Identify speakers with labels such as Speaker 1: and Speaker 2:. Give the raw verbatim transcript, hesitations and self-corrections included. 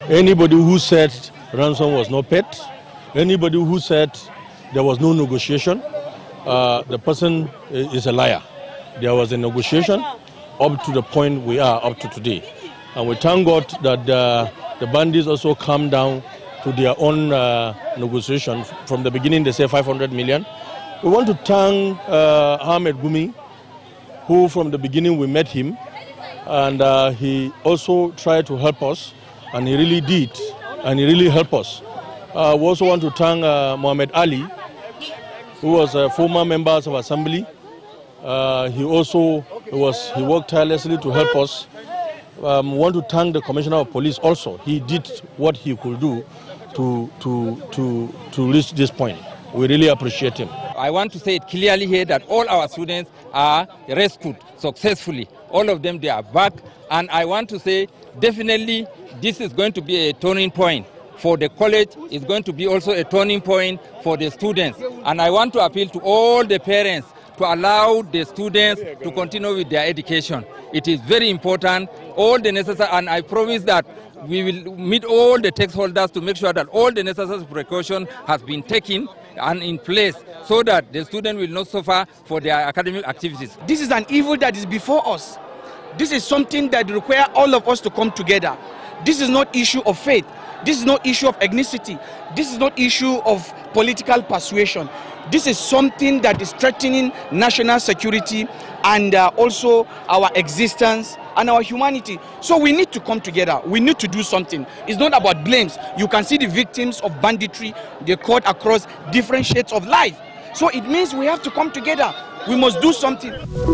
Speaker 1: Anybody who said ransom was not paid, anybody who said there was no negotiation, uh, the person is a liar. There was a negotiation up to the point we are up to today. And we thank God that uh, the bandits also calmed down to their own uh, negotiation. From the beginning, they say five hundred million. We want to thank uh, Ahmed Gumi, who from the beginning we met him, and uh, he also tried to help us, and he really did, and he really helped us. Uh, we also want to thank uh, Muhammad Ali, who was a former member of Assembly. Uh, he also was he worked tirelessly to help us. Um, we want to thank the Commissioner of Police also. He did what he could do to, to, to, to reach this point. We really appreciate him.
Speaker 2: I want to say it clearly here that all our students are rescued successfully. All of them, they are back. And I want to say definitely this is going to be a turning point for the college. It's going to be also a turning point for the students. And I want to appeal to all the parents to allow the students to continue with their education. It is very important, all the necessary, and I promise that we will meet all the stakeholders to make sure that all the necessary precaution has been taken and in place so that the student will not suffer for their academic activities.
Speaker 3: This is an evil that is before us. This is something that requires all of us to come together. This is not issue of faith. This is not issue of ethnicity. This is not issue of political persuasion. This is something that is threatening national security and uh, also our existence and our humanity. So we need to come together. We need to do something. It's not about blames. You can see the victims of banditry, they're caught across different shades of life. So it means we have to come together. We must do something.